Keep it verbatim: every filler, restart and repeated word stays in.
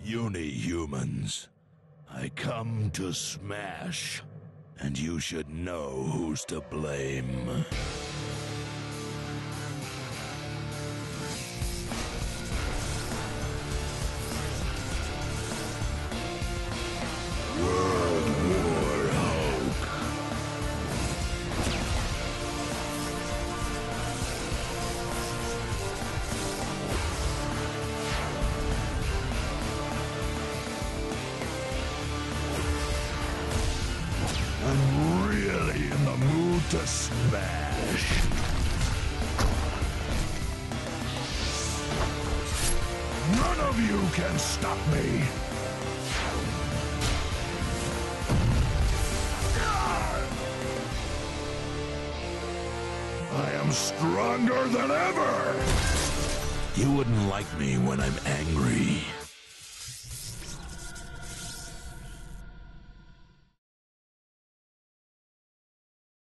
Uni-humans, I come to smash, and you should know who's to blame. I'm really in the mood to smash. None of you can stop me. I am stronger than ever. You wouldn't like me when I'm angry.